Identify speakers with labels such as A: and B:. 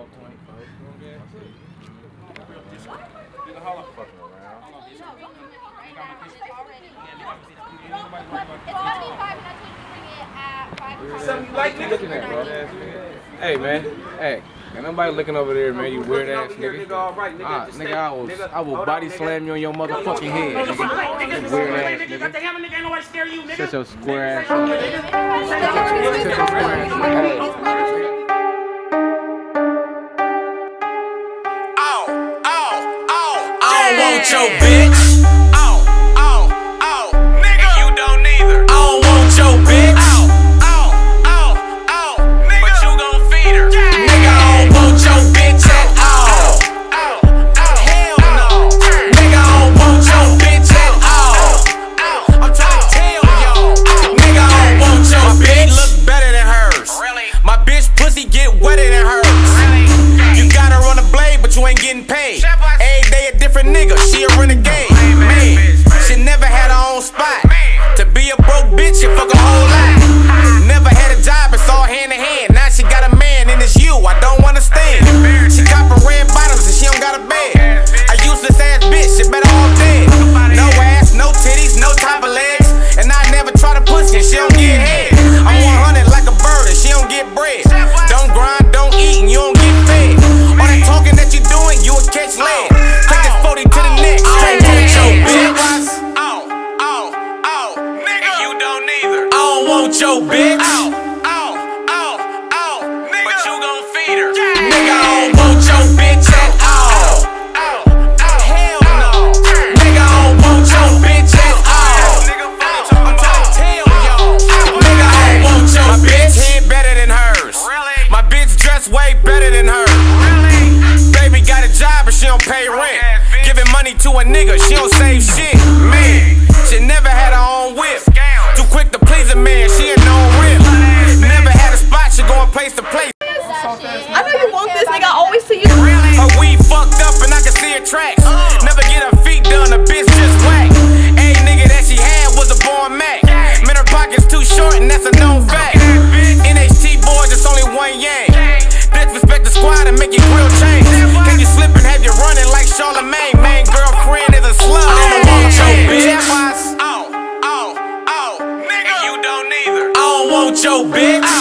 A: Hey man, hey, ain't nobody looking over there, man. You weird ass nigga. Nigga, I will body slam you on your motherfucking head, nigga. Weird ass nigga. Shut your square ass up. Shut your square ass up.
B: I don't want your bitch. Nigga, you don't either. I don't want your bitch. But you gon' feed her. Nigga, I don't want your bitch at all. Hell no. Nigga, I don't want your bitch at all. I'm trying to tell y'all. Nigga, I don't want your bitch. My bitch look better than hers. My bitch pussy get wetter than hers. You got her on the blade, but you ain't getting paid. Every day a different nigga, she a renegade. Man, she never had her own spot. To be a broke bitch, she fuck a whole lot. Never had a job, it's all hand in hand. Now she got a man and it's you, I don't understand. She copping red bottoms and she don't got a bed. A useless ass bitch, she better off dead. No ass, no titties, no top of legs. And I never try to pussy and she don't get head. I'm 100 like a bird and she don't get bread. Don't grind, don't eat and you don't get fed. All that talking that you doing, you will catch lead. Take this 40 to the next, straight to the choke, bitch. Nigga, you don't either. I don't want your bitch. But you gon' feed her. Nigga, I don't want your bitch at all. Hell no. Nigga, I don't want your bitch at all. I'm trying to tell y'all. Nigga, I don't want your bitch. My bitch head better than hers. My bitch dress way better than hers. Baby got a job but she don't pay rent. Giving money to a nigga, she don't save shit. Man, she never had her own whip. Too quick to please a man, she a no rip. Never had a spot, she going place to place.
C: I know you want this, nigga. I always see you.
B: Her weed fucked up and I can see her tracks. Never get her feet done, a bitch just whack. Every nigga that she had was a born Mac. Man, her pockets too short and that's a known fact. NHT boys, it's only one yang. Disrespect the squad and make your grill change. Can you slip and have you running like Charlamagne? Main girlfriend is a slut. I don't want your bitch. Nigga, you don't either. I don't want your bitch.